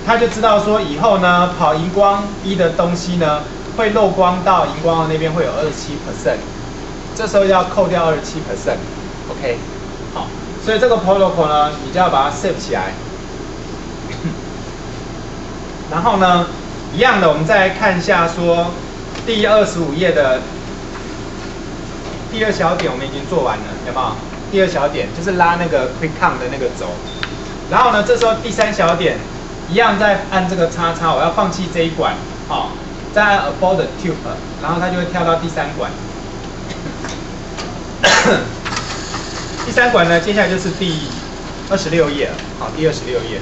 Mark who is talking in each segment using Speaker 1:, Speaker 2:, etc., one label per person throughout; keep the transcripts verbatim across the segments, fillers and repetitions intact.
Speaker 1: 他就知道说以后呢跑荧光一的东西呢会漏光到荧光的那边会有 百分之二十七， 这时候要扣掉 百分之二十七 ，OK， 好，所以这个 protocol 呢你就要把它 save 起来。然后呢，一样的，我们再来看一下说第二十五页的第二小点，我们已经做完了，有没有？第二小点就是拉那个 quick count 的那个轴。然后呢，这时候第三小点一样再按这个叉叉，我要放弃这一管，好、哦，再按 abort the tube， 然后它就会跳到第三管。第三管呢，接下来就是第二十六页了，好，第二十六页。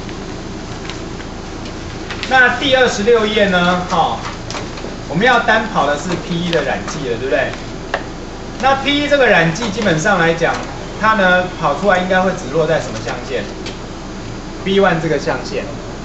Speaker 1: 那第二十六页呢，好、哦，我们要单跑的是 P 一 的染剂了，对不对？那 P 一 这个染剂基本上来讲，它呢跑出来应该会只落在什么象限 ？B 一 这个象限。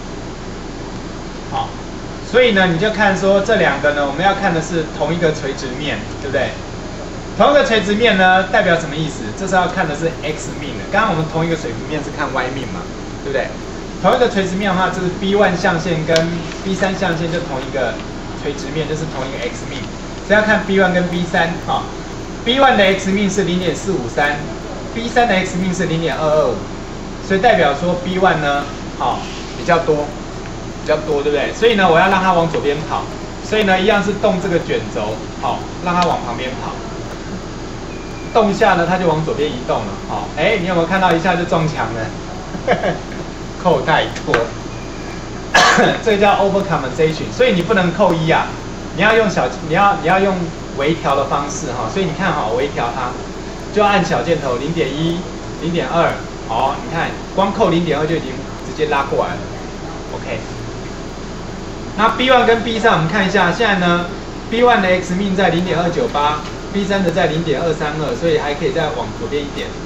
Speaker 1: 好，所以呢，你就看说这两个呢，我们要看的是同一个垂直面，对不对？同一个垂直面呢，代表什么意思？这是要看的是 x 面的。刚刚我们同一个垂直面是看 y 面嘛，对不对？同一个垂直面的话，就是 B 一 象限跟 B 三 象限就同一个垂直面，就是同一个 x 面。所以要看 B 一 跟 B 三 哈。B 一 的 x 面是 零点四五三 ，B 三 的 x 面是 零点二二五，所以代表说 B 一 呢，好、哦、比较多，比较多，对不对？所以呢，我要让它往左边跑，所以呢，一样是动这个卷轴，好、哦，让它往旁边跑。动一下呢，它就往左边移动了，好、哦，哎，你有没有看到一下就撞墙了？扣太多，这个叫 overcompensation， 所以你不能扣一啊，你要用小，你要你要用微调的方式哈，所以你看好微调它，就要按小箭头零点一、零点二，好，你看光扣零点二就已经直接拉过来了 ，OK。那 B 一 跟 B 三 我们看一下，现在呢 B 一 的 x 命在 零点二九八， B 三 的在 零点二三二， 所以还可以再往左边一点。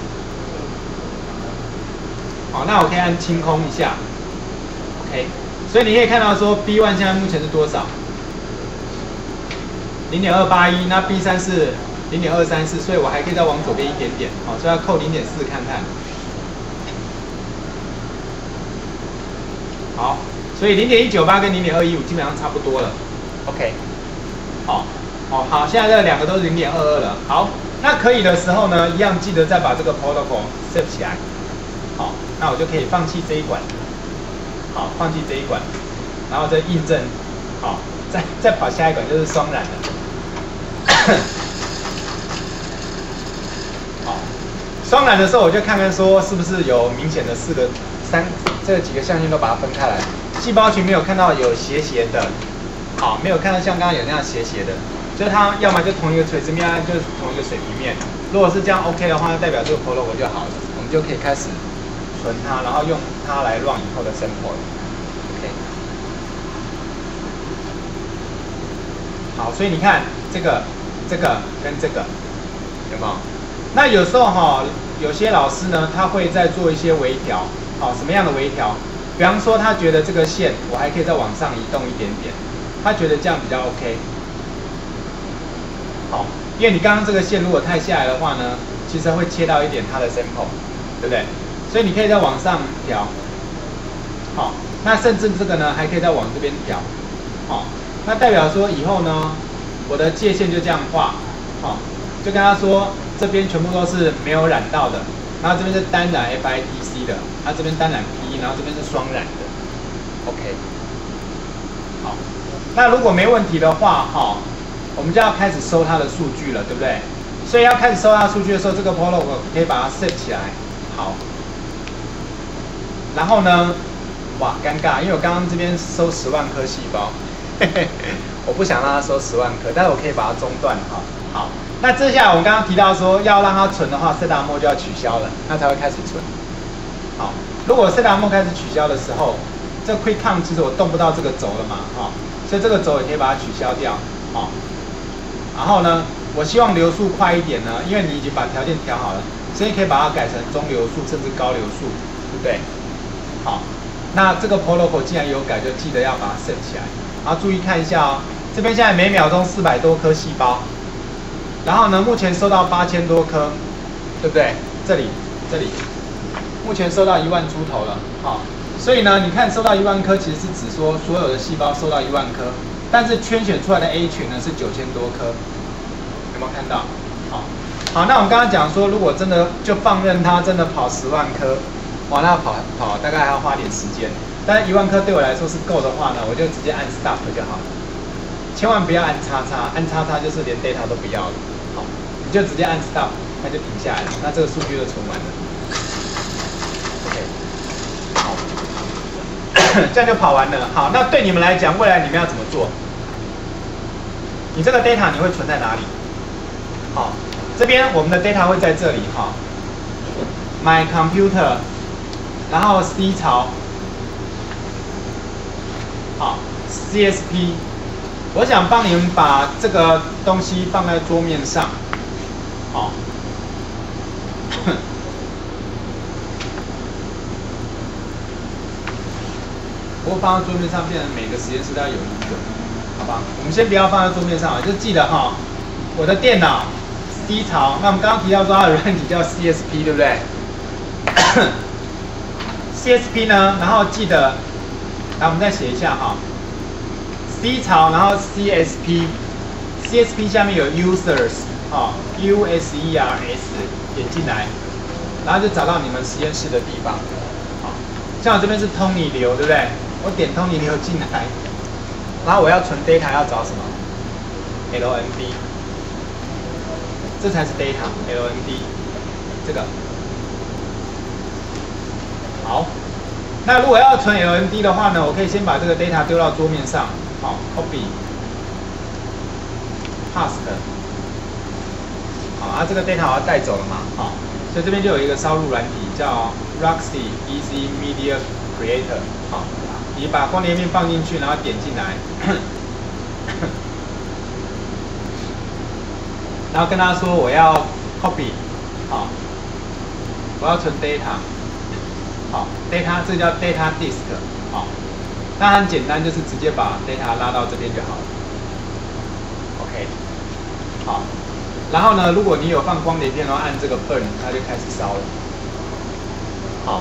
Speaker 1: 好，那我可以按清空一下 ，OK。所以你可以看到说 B 一 现在目前是多少？ 零点二八一， 那 B 三 是 零点二三四， 所以我还可以再往左边一点点，好，所以要扣 零点四 看看。好，所以 零点一九八 跟 零点二一五 基本上差不多了 ，OK。好，好，好，现在这两个都是 零点二二 了。好，那可以的时候呢，一样记得再把这个 protocol save 起来。好，那我就可以放弃这一管，好，放弃这一管，然后再印证，好，再再跑下一管就是双染了。好，双染的时候我就看看说是不是有明显的四个三这几个象限都把它分开来，细胞群没有看到有斜斜的，好，没有看到像刚刚有那样斜斜的，就是它要么就同一个垂直面，就是同一个水平面。如果是这样 OK 的话，那代表这个 protocol 就好了，我们就可以开始存它，然后用它来 run 以后的 sample。OK。好，所以你看这个、这个跟这个有没有？那有时候哈、哦，有些老师呢，他会再做一些微调，好、哦，什么样的微调？比方说，他觉得这个线我还可以再往上移动一点点，他觉得这样比较 OK。好，因为你刚刚这个线如果太下来的话呢，其实会切到一点它的 sample， 对不对？所以你可以再往上调。好，那甚至这个呢，还可以再往这边调。好。那代表说以后呢，我的界限就这样画，好、哦，就跟他说这边全部都是没有染到的，然后这边是单染 F I T C 的，它、啊、这边单染 P， 然后这边是双染的 ，OK。好，那如果没问题的话，哈、哦，我们就要开始收它的数据了，对不对？所以要开始收它数据的时候，这个 protocol 可以把它 set 起来，好。然后呢，哇，尴尬，因为我刚刚这边收十万颗细胞。我不想让它收十万颗，但是我可以把它中断哈。好，那接下来我们刚刚提到说要让它存的话 ，set mode 就要取消了，它才会开始存。好，如果 set mode 开始取消的时候，这 quick count 其实我动不到这个轴了嘛，哈、哦，所以这个轴也可以把它取消掉，好、哦。然后呢，我希望流速快一点呢，因为你已经把条件调好了，所以可以把它改成中流速甚至高流速，对不对？好，那这个 protocol 既然有改，就记得要把它 set 起来。然后注意看一下哦，这边现在每秒钟四百多颗细胞，然后呢，目前收到八千多颗，对不对？这里，这里，目前收到一万出头了，好、哦， 所以呢，你看收到一万颗，其实是指说所有的细胞收到一万颗，但是圈选出来的 A 群呢是九千多颗，有没有看到？好，好，那我们刚刚讲说，如果真的就放任它真的跑十万颗，哇，那跑跑大概还要花点时间。但是一万颗对我来说是够的话呢，我就直接按 stop 就好了，千万不要按叉叉，按叉叉就是连 data 都不要了。好，你就直接按 stop， 它就停下来了，那这个数据就存完了。OK， 好，这样就跑完了。好，那对你们来讲，未来你们要怎么做？你这个 data 你会存在哪里？好，这边我们的 data 会在这里哈 ，My computer， 然后 C 槽，好 ，C S P， 我想帮你们把这个东西放在桌面上，好。不过放在桌面上，变成每个实验室都要有一个，好吧？我们先不要放在桌面上，就记得哈，我的电脑 C 槽，那我们刚刚提到说它的软体叫 C S P， 对不对？C S P 呢，然后记得，来我们再写一下哈 ，C 槽，然后 C S P，C S P 下面有 users， 哈 ，U S E R S， 点进来，然后就找到你们实验室的地方，好，像我这边是 Tony 流，对不对？我点 Tony 流进来，然后我要存 data 要找什么 ？L N D， 这才是 data L N D， 这个。好，那如果要存 L N D 的话呢，我可以先把这个 data 丢到桌面上，好 ，copy，paste， 好，啊，这个 data 我要带走了嘛，好，所以这边就有一个烧录软体叫 Roxy Easy Media Creator， 好。你把光碟片放进去，然后点进来，然后跟他说我要 copy， 好，我要存 data， 好 ，data 这叫 data disk， 好，那很简单，就是直接把 data 拉到这边就好了 ，OK， 好，然后呢，如果你有放光碟片，然后按这个 burn， 它就开始烧了，好。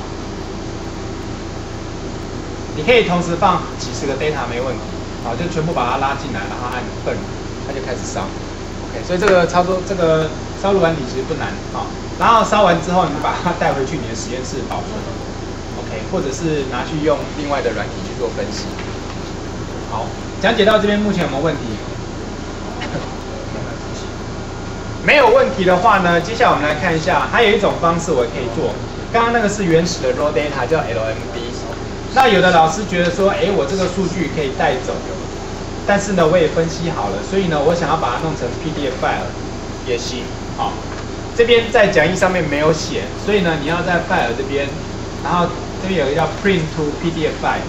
Speaker 1: 你可以同时放几十个 data 没问题，好，就全部把它拉进来，然后按 burn， 它就开始烧 ，OK， 所以这个操作，这个烧录软体其实不难，好，然后烧完之后，你把它带回去你的实验室保存 ，OK， 或者是拿去用另外的软体去做分析。好，讲解到这边，目前有没有问题？没有问题的话呢，接下来我们来看一下，还有一种方式我可以做，刚刚那个是原始的 raw data， 叫 L M D。那有的老师觉得说，哎，我这个数据可以带走，但是呢，我也分析好了，所以呢，我想要把它弄成 P D F file 也行。好，这边在讲义上面没有写，所以呢，你要在 file 这边，然后这边有一个叫 print to P D F file，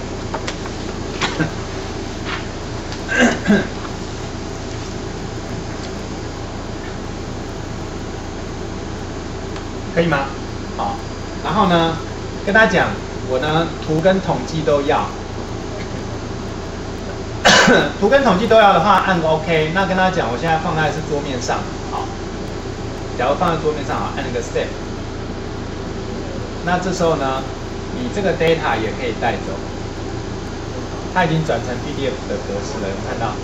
Speaker 1: 可以吗？好，然后呢，跟他讲。我呢，图跟统计都要，图跟统计都要的话，按个 OK。那跟他讲，我现在放在是桌面上，好。假如放在桌面上，好，按那个 Step。那这时候呢，你这个 data 也可以带走，它已经转成 P D F 的格式了，有没有看到？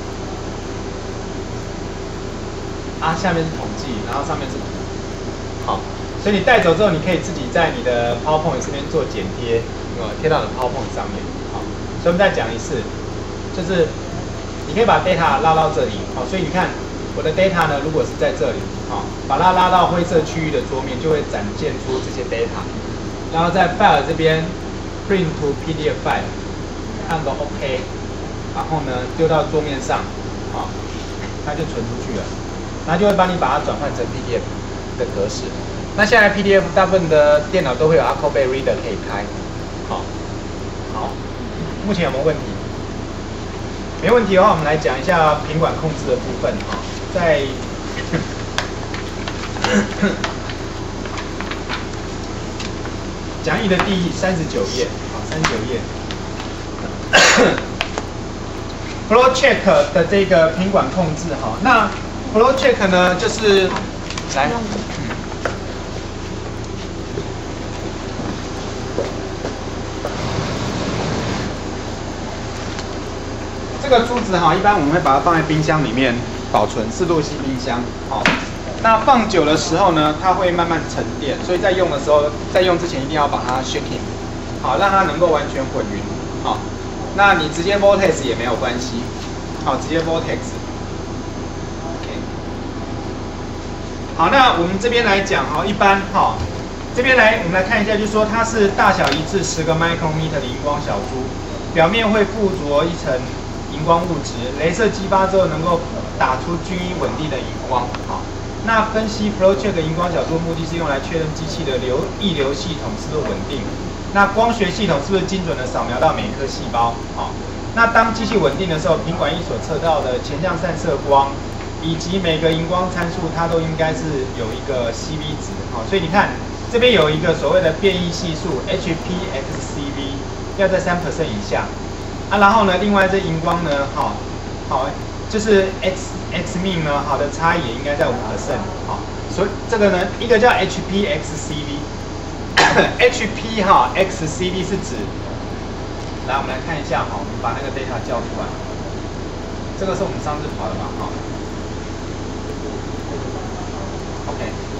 Speaker 1: 啊，下面是统计，然后上面是图，好。所以你带走之后，你可以自己在你的 PowerPoint 这边做剪贴，呃，贴到你的 PowerPoint 上面。好，所以我们再讲一次，就是你可以把 data 拉到这里，好，所以你看我的 data 呢，如果是在这里，好，把它拉到灰色区域的桌面，就会展现出这些 data， 然后在 File 这边 Print to P D F file， 按个 OK， 然后呢丢到桌面上，好，它就存出去了，然后就会帮你把它转换成 P D F 的格式。那现在 P D F 大部分的电脑都会有 Acrobat Reader 可以开，好，好，目前有没有问题？没问题的话，我们来讲一下品管控制的部分哈，在讲义的第三十九页，好，三十九页 ，Flow Check 的这个品管控制哈，那 Flow Check 呢，就是来。 这个珠子哈，一般我们会把它放在冰箱里面保存，四度 C 冰箱。好，那放久的时候呢，它会慢慢沉淀，所以在用的时候，在用之前一定要把它 shaking， 好，让它能够完全混匀。好，那你直接 vortex 也没有关系，好，直接 vortex。OK。好，那我们这边来讲哈，一般哈，这边来我们来看一下，就是说它是大小一致十个 micrometer 的荧光小珠，表面会附着一层荧光物质，雷射激发之后能够打出均匀稳定的荧光。好，那分析 flow check 荧光小珠目的是用来确认机器的流溢流系统是不是稳定，那光学系统是不是精准的扫描到每颗细胞。好，那当机器稳定的时候，品管仪所测到的前向散射光以及每个荧光参数，它都应该是有一个 C V 值。好，所以你看这边有一个所谓的变异系数 H P X C V， 要在 百分之三 以下。啊，然后呢，另外这荧光呢，好，好，就是 X X min 呢，好的差异也应该在 百分之五， 好，所以这个呢，一个叫 H P X C V，H P 哈 X C V 是指，来我们来看一下哈，我们把那个 data 叫出来，这个是我们上次跑的嘛，哈 ，OK，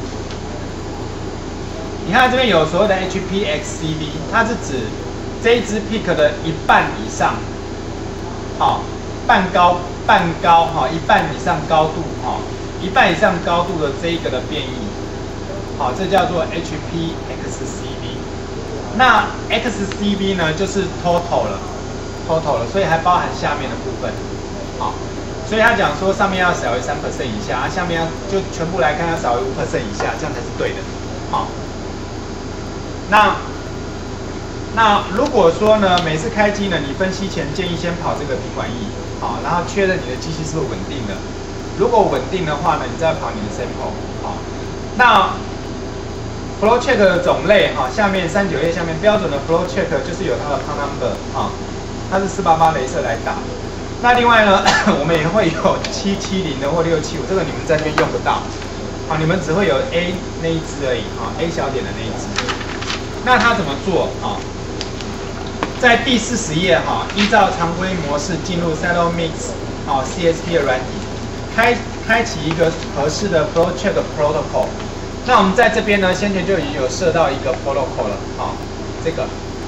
Speaker 1: 你看这边有所谓的 H P X C V， 它是指这一支 peak 的一半以上，好，半高半高哈，一半以上高度哈，一半以上高度的这一个的变异，好，这叫做 H P X C V。那 X C V 呢，就是 total 了 ，total 了，所以还包含下面的部分，好，所以他讲说上面要小于 百分之三 以下，啊，下面要就全部来看要小于 百分之五 以下，这样才是对的，好，那。那如果说呢，每次开机呢，你分析前建议先跑这个品管仪，好，然后确认你的机器是不是稳定的。如果稳定的话呢，你再跑你的 sample， 好。那 flow check 的种类，哈，下面三九页下面标准的 flow check 就是有它的 count number， 啊，它是四八八雷射来打。那另外呢，我们也会有七七零的或六七五，这个你们在这边用不到，好，你们只会有 A 那一支而已，啊 ，A 小点的那一支。那它怎么做啊？在第四十页哈，依照常规模式进入 CytoMix 哦 C S P 的软体，开开启一个合适的 Flow Check Protocol。那我们在这边呢，先前就已经有设到一个 Protocol 了，好，这个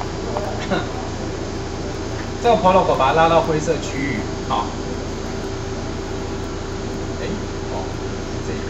Speaker 1: 这个 Protocol 把它拉到灰色区域，好，哎，哦，这个。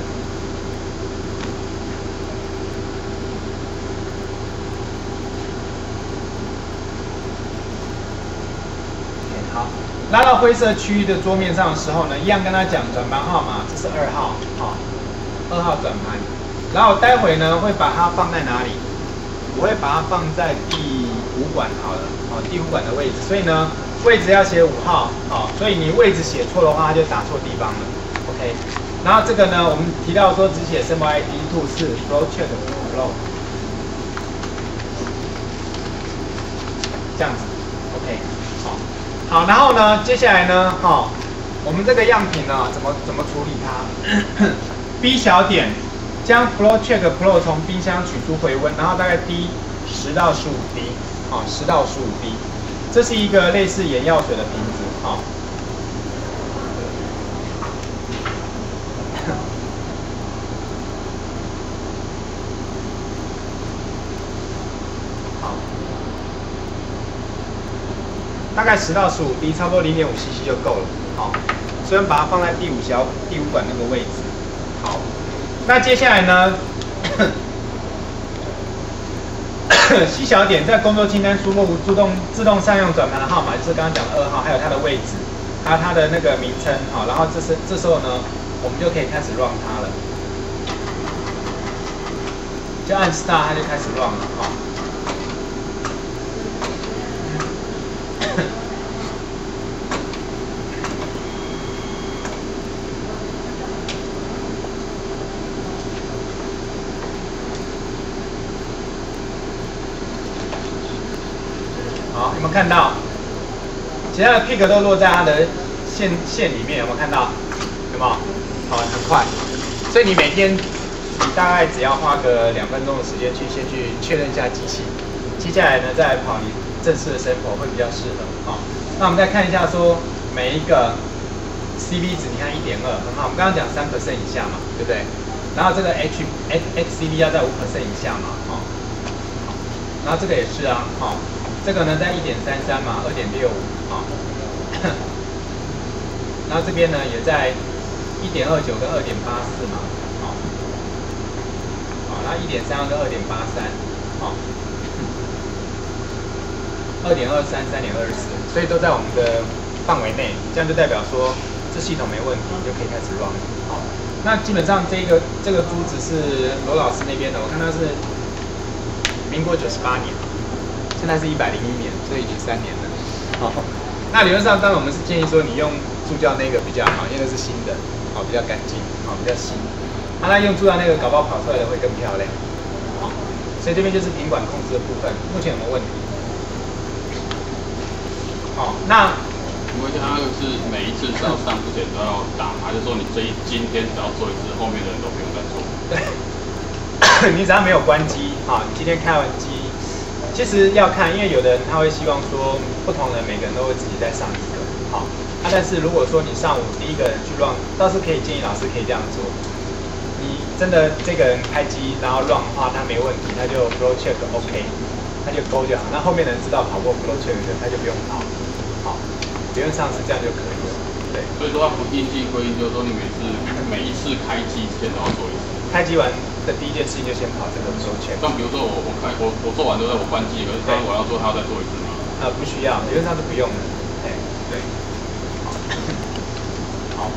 Speaker 1: 好，拉到灰色区域的桌面上的时候呢，一样跟他讲转盘号码，这是二号，好，二号转盘。然后待会呢会把它放在哪里？我会把它放在第五管好了，好，第五管的位置。所以呢，位置要写五号，好，所以你位置写错的话，它就打错地方了 ，OK。然后这个呢，我们提到说只写 sample I D 二是 flow check flow， 这样子 ，OK， 好。好，然后呢，接下来呢，哈、哦，我们这个样品呢，怎么怎么处理它 ？B 小点将 flow check flow 从冰箱取出回温，然后大概滴十到十五滴，啊、哦，十到十五滴，这是一个类似眼药水的瓶子，啊、哦。大概十到十五滴，差不多零点五 C C 就够了。好，所以我们把它放在第五小第五管那个位置。好，那接下来呢 ，C 小点在工作清单输入自动自动善用转盘的号码，就是刚刚讲的二号，还有它的位置，还有它的那个名称。好，然后这是这时候呢，我们就可以开始 run 它了，就按 start 它就开始 run 了。好。好，有没有看到？其他的 peak 都落在它的线线里面，有没有看到？有没有？好，很快。所以你每天，你大概只要花个两分钟的时间去先去确认一下机器，接下来呢再来跑你正式的 sample 会比较适合。好，那我们再看一下说每一个 C V 值，你看一点二，很好。我们刚刚讲三 percent 以下嘛，对不对？然后这个 H H H C V 要在五 percent 以下嘛，哦。然后这个也是啊，哦，这个呢在一点三三嘛，二点六五，哦。然后这边呢也在一点二九跟二点八四嘛，哦。好，然后一点三跟二点八三，哦。二点二三、三点二四，所以都在我们的范围内，这样就代表说这系统没问题，就可以开始 run。好，那基本上这个这个珠子是罗老师那边的，我看他是民国九十八年，现在是一百零一年，所以已经三年了。好，那理论上当然我们是建议说你用助教那个比较好，因为那是新的，好比较干净，好比较新。啊，那用助教那个搞不好跑出来的会更漂亮。好，所以这边就是品管控制的部分，目前有没有问题？哦，那
Speaker 2: 因为它是每一次是要上之前都要打，还是说你这一今天只要做一次，后面的人都不用再做？
Speaker 1: 对，你只要没有关机，啊，你今天开完机，其实要看，因为有的人他会希望说，不同人每个人都会自己再上一个，好，啊，但是如果说你上午第一个人去 run， 倒是可以建议老师可以这样做。你真的这个人开机然后 run 的话，他没问题，他就 flow check OK， 他就勾就好。那后面的人知道跑过 flow check 的，他就不用跑。好，理论上是这样就可以了。对，
Speaker 2: 所以说它不应季规定，就是说你每次每一次开机之前都要做一次。
Speaker 1: 开机完的第一件事情就先跑这个 flow check。
Speaker 2: 像比如说我我开我我做完之后我关机，可是当我要做，它要再做一次吗？
Speaker 1: 呃，不需要，理论上是不用的。对对。好。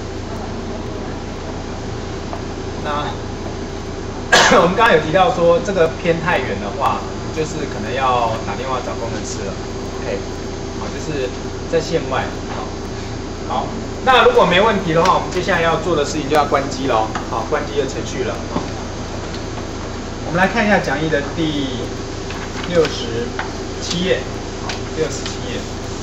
Speaker 1: 那我们刚刚有提到说，这个偏太远的话，就是可能要打电话找工程师了。OK。好，就是在线外。好，好，那如果没问题的话，我们接下来要做的事情就要关机喽。好，关机的程序了。好，我们来看一下讲义的第六十七页。好，六十七页。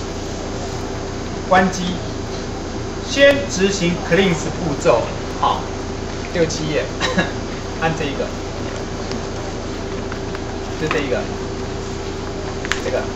Speaker 1: 关机，先执行 cleanse 步骤。好，六七页，按这一个，就这一个，这个。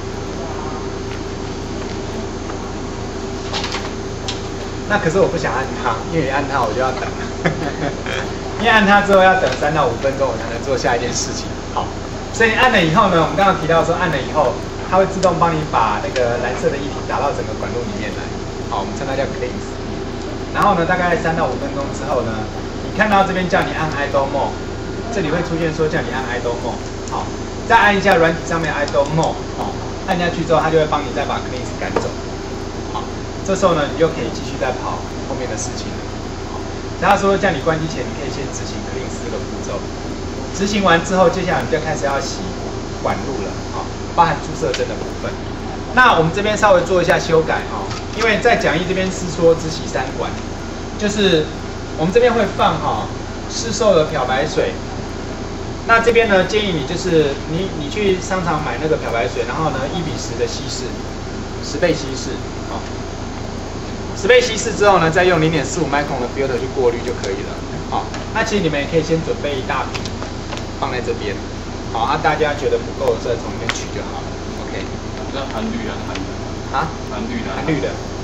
Speaker 1: 那可是我不想按它，因为按它我就要等了，因为按它之后要等三到五分钟，我才能做下一件事情。好，所以按了以后呢，我们刚刚提到说按了以后，它会自动帮你把那个蓝色的液体打到整个管路里面来。好，我们称它叫 cleanse。然后呢，大概三到五分钟之后呢，你看到这边叫你按 idle mode， 这里会出现说叫你按 idle mode。好，再按一下软体上面 idle mode， 好，按下去之后，它就会帮你再把 cleanse 赶走。好。这时候呢，你就可以继续再跑后面的事情了。好，然后说叫你关机前，你可以先执行 cleanse 这个步骤。执行完之后，接下来你就开始要洗管路了，好，包含注射针的部分。那我们这边稍微做一下修改哈，因为在讲义这边是说只洗三管，就是我们这边会放哈市售的漂白水。那这边呢，建议你就是你你去商场买那个漂白水，然后呢一比十的稀释，十倍稀释，好。十倍稀释之后呢，再用零点四五 micron 的 filter 去过滤就可以了。好，那其实你们也可以先准备一大瓶放在这边。好，啊，大家觉得不够的时候从里面取就好了。OK。
Speaker 2: 那含氯还是含的？
Speaker 1: 啊？
Speaker 2: 含氯的。
Speaker 1: 含氯的。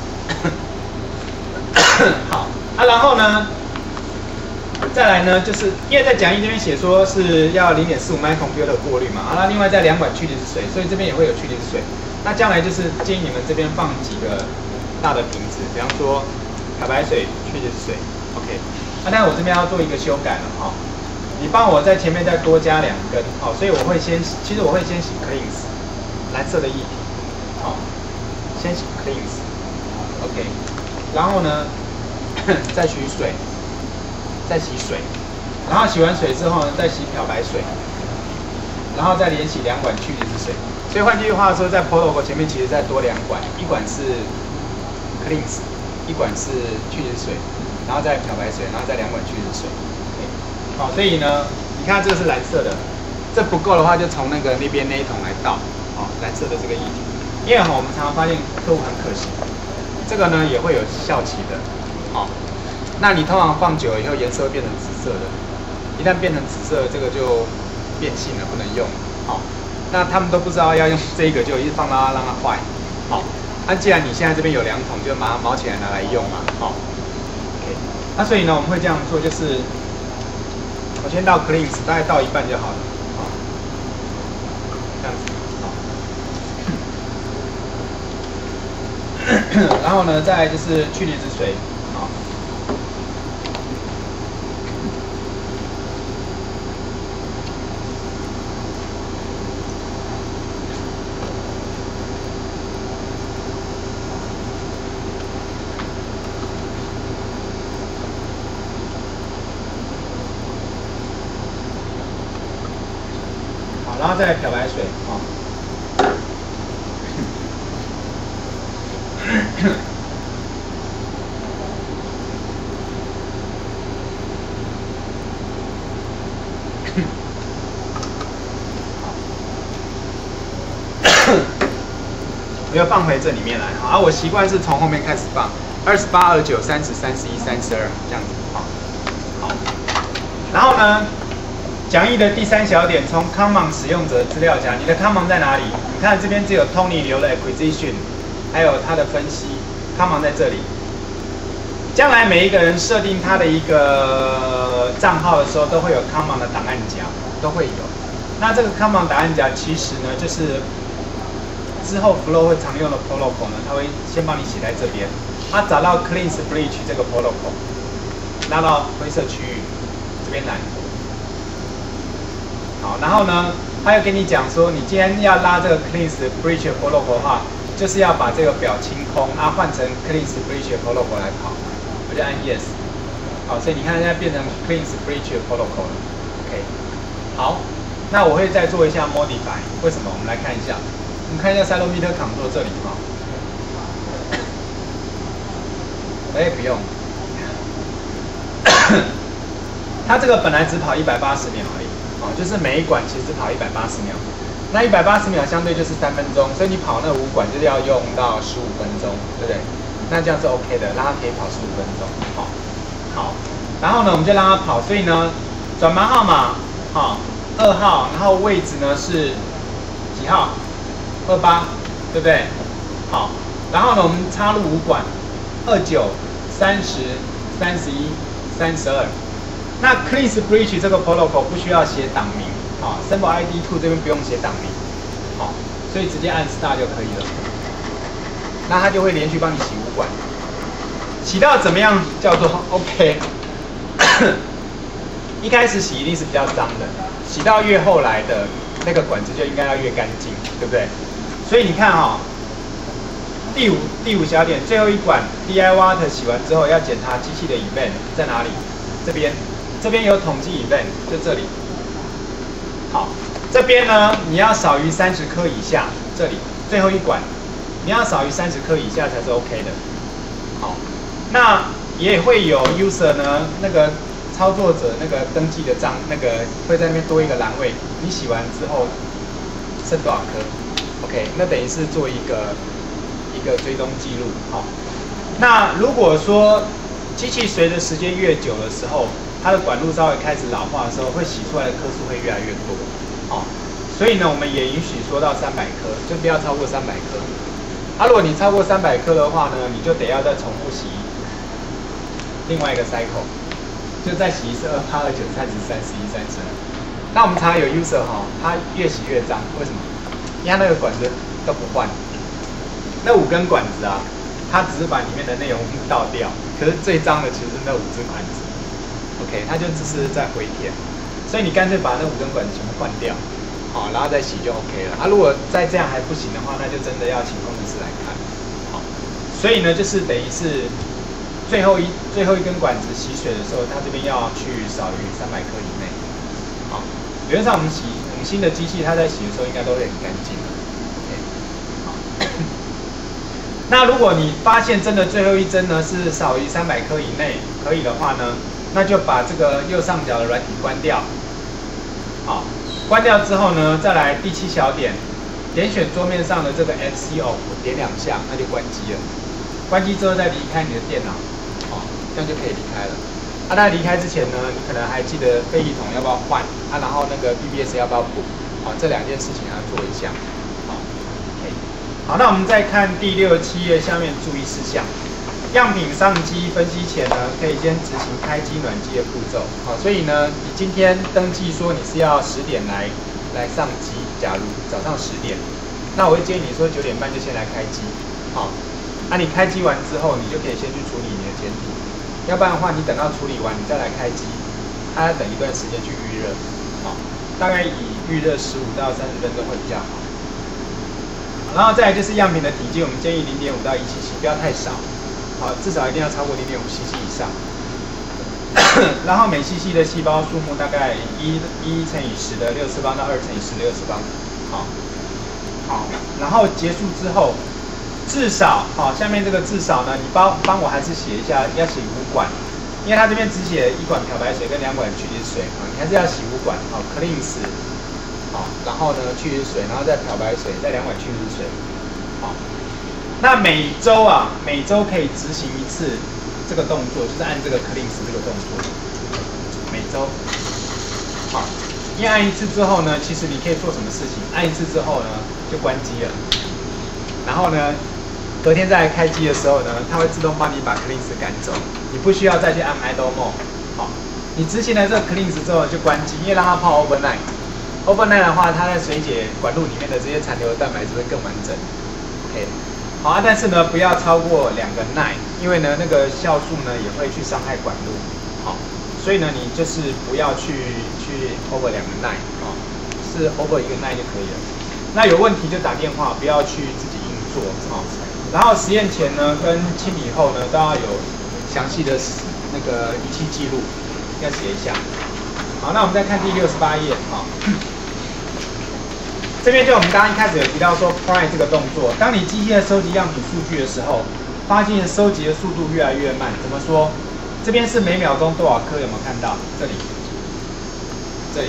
Speaker 1: 好，啊，然后呢，再来呢，就是因为在讲义这边写说是要零点四五 micron filter 过滤嘛，啊，那另外再两管去离子水，所以这边也会有去离子水。那将来就是建议你们这边放几个大的瓶子，比方说漂白水、去离子水 ，OK。那、啊、但是我这边要做一个修改了哈、哦，你帮我在前面再多加两根，好、哦，所以我会先，其实我会先洗 cleanse 蓝色的液体，好、哦，先洗 cleanse，OK， 然后呢再取水，再洗水，然后洗完水之后呢再洗漂白水，然后再连洗两管去离子水。所以换句话说，在 protocol 前面其实再多两管，一管是 cleanse， 一管是去离子水，然后再漂白水，然后再两管去离子水。好，所以呢，你看这个是蓝色的，这不够的话就从那个那边那一桶来倒，好，蓝色的这个液体。因为哈，我们常常发现客户很可惜，这个呢也会有效期的，好，那你通常放久了以后颜色会变成紫色的，一旦变成紫色，这个就变性了，不能用，好。那他们都不知道要用这个，就一直放它让它坏，好， 那、啊、既然你现在这边有两桶，就马上毛起来拿来用嘛，好、哦。OK， 那、啊、所以呢，我们会这样做，就是我先倒 cleanse， 大概倒一半就好了，好、哦，这样子，好、哦。然后呢，再来就是去离子水，好、哦。然后再来漂白水，哦。我又放回这里面来，好，啊，我习惯是从后面开始放，二十八、二十九、三十、三十一、三十二这样子，好，好，然后呢？讲义的第三小点，从 common 使用者资料夹，你的 common 在哪里？你看这边只有 Tony 留了 acquisition， 还有他的分析 ，common 在这里。将来每一个人设定他的一个账号的时候，都会有 common 的档案夹，都会有。那这个 common 档案夹其实呢，就是之后 Flow 会常用的 protocol 呢，它会先帮你写在这边。他找到 cleanse bleach 这个 protocol， 拉到灰色区域这边来。好，然后呢，他又跟你讲说，你今天要拉这个 cleanse bleach protocol 的话，就是要把这个表清空，啊，换成 cleanse bleach protocol 来跑，我就按 yes。好，所以你看现在变成 cleanse bleach protocol 了 ，OK。好，那我会再做一下 modify， 为什么？我们来看一下，我们看一下 cytometer control 这里哈。哎，不用，它这个本来只跑一百八十秒而已。哦，就是每一管其实只跑一百八十秒，那一百八十秒相对就是三分钟，所以你跑那五管就是要用到十五分钟，对不对？那这样是 OK 的，让它可以跑十五分钟，好，好，然后呢我们就让它跑，所以呢转盘号码，好，二号，然后位置呢是几号？二八，对不对？好，然后呢我们插入五管，二九、三十、三十一、三十二。那 cleanse bleach 这个 protocol 不需要写档名，好 ，sample I D 二 这边不用写档名，好，所以直接按 start 就可以了。那它就会连续帮你洗五管，洗到怎么样叫做 OK？ 一开始洗一定是比较脏的，洗到越后来的那个管子就应该要越干净，对不对？所以你看哈、哦，第五第五小点，最后一管 D I water 洗完之后要检查机器的 event 在哪里？这边。这边有统计 event， 就这里。好，这边呢，你要少于三十颗以下，这里最后一管，你要少于三十颗以下才是 OK 的。好，那也会有 user 呢，那个操作者那个登记的账，那个会在那边多一个栏位，你洗完之后剩多少颗 ？OK， 那等于是做一个一个追踪记录。好，那如果说机器随着时间越久的时候，它的管路稍微开始老化的时候，会洗出来的颗数会越来越多，哦，所以呢，我们也允许说到三百颗，就不要超过三百颗。啊，如果你超过三百颗的话呢，你就得要再重复洗另外一个 cycle， 就再洗一次二八、二九、三十、三十一、三十二。那我们常常有 user 哈、哦，他越洗越脏，为什么？因为他那个管子都不换，那五根管子啊，他只是把里面的内容物倒掉，可是最脏的其实是那五支管子。OK， 它就只是在回填，所以你干脆把那五根管子全部换掉，好，然后再洗就 OK 了。啊，如果再这样还不行的话，那就真的要请工程师来看，好。所以呢，就是等于是最后一最后一根管子洗水的时候，它这边要去少于三百克以内，好。理论上我们洗我们新的机器，它在洗的时候应该都会很干净的 ，OK， 好。那如果你发现真的最后一针呢是少于三百克以内，可以的话呢？那就把这个右上角的软体关掉，好，关掉之后呢，再来第七小点，点选桌面上的这个 F C off， 点两下，那就关机了。关机之后再离开你的电脑，好，这样就可以离开了。啊，那离开之前呢，你可能还记得废气筒要不要换啊，然后那个 B B S 要不要补，好，这两件事情要做一下，好 ，OK。 好，那我们再看第六七页下面注意事项。样品上机分析前呢，可以先执行开机暖机的步骤。好，所以呢，你今天登记说你是要十点来来上机，假如早上十点，那我会建议你说九点半就先来开机。好，那、啊、你开机完之后，你就可以先去处理你的简体，要不然的话，你等到处理完你再来开机，它、啊、要等一段时间去预热。好，大概以预热十五到三十分钟会比较好。然后再来就是样品的体积，我们建议零点五到一 C C， 不要太少。好，至少一定要超过 零点五 C C 以上。然后每 C C 的细胞数目大概一一乘以十的六次方到二乘以十的六次方。好，好，然后结束之后，至少好，下面这个至少呢，你帮帮我还是写一下，要写五管，因为它这边只写一管漂白水跟两管去脂水啊，你还是要洗五管。好 ，cleanse， 好，然后呢去脂水，然后再漂白水，再两管去脂水。好。那每周啊，每周可以执行一次这个动作，就是按这个 cleanse 这个动作，每周。好，因为按一次之后呢，其实你可以做什么事情？按一次之后呢，就关机了。然后呢，隔天再来开机的时候呢，它会自动帮你把 cleanse 赶走，你不需要再去按 idle mode。好，你执行了这个 cleanse 之后就关机，因为让它泡 overnight。overnight 的话，它在水解管路里面的这些残留的蛋白质会更完整。OK。好啊，但是呢，不要超过两个奈，因为呢，那个酵素呢也会去伤害管路。好，所以呢，你就是不要去去 over 两个奈，哦，是 over 一个奈就可以了。那有问题就打电话，不要去自己硬做，哦。然后实验前呢，跟清理后呢，都要有详细的那个仪器记录，要写一下。好，那我们再看第六十八页，哈、哦。这边就我们刚刚一开始有提到说 prime 这个动作，当你机器在收集样品数据的时候，发现收集的速度越来越慢。怎么说？这边是每秒钟多少颗？有没有看到？这里，这里，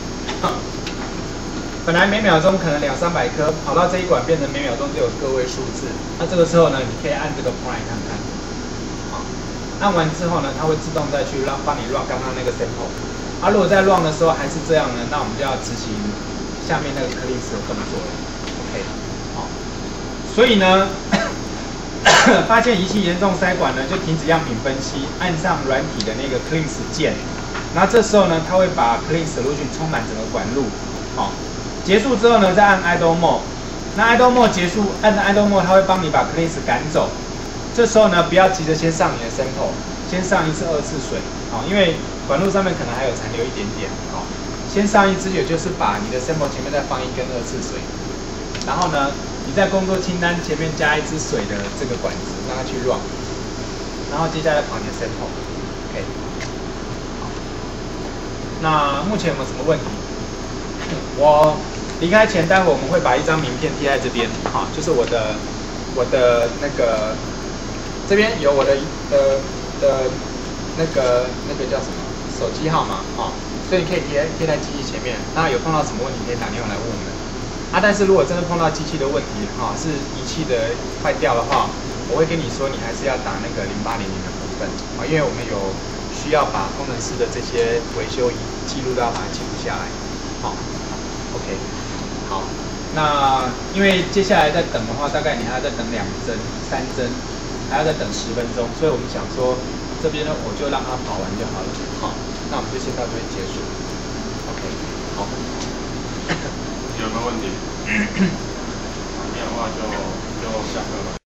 Speaker 1: 本来每秒钟可能两三百颗，跑到这一管变成每秒钟只有个位数字。那这个时候呢，你可以按这个 prime 看看。好，按完之后呢，它会自动再去让帮你 run 刚刚那个 sample。啊，如果在 run 的时候还是这样呢，那我们就要执行下面那个 cleanse 的动作了 ，OK， 好，所以呢，发现仪器严重塞管呢，就停止样品分析，按上软体的那个 cleanse 键，然后这时候呢，它会把 cleanse solution 充满整个管路，好，结束之后呢，再按 idle mode， 那 idle mode 结束，按 idle mode 它会帮你把 cleanse 赶走，这时候呢，不要急着先上你的 sample， 先上一次二次水，好，因为管路上面可能还有残留一点点，好。先上一支，也就是把你的 sample 前面再放一根二次水，然后呢，你在工作清单前面加一支水的这个管子，让它去 run， 然后接下来跑你的 sample，OK， 好，那目前有没有什么问题？我离开前，待会我们会把一张名片贴在这边，好，就是我的我的那个这边有我的的的那个那个叫什么手机号码，好。所以你可以贴贴在机器前面，那有碰到什么问题可以打电话来问我们。啊，但是如果真的碰到机器的问题，哈、啊，是仪器的坏掉的话，我会跟你说，你还是要打那个零八零零的部分，啊，因为我们有需要把工程师的这些维修记录都要把它记录下来。好 ，OK， 好，那因为接下来再等的话，大概你还要再等两针、三针，还要再等十分钟，所以我们想说，这边呢我就让它跑完就好了，好。那我们就先到这边结束。OK， 好。
Speaker 2: 有没有问题？没有的话就就下课了。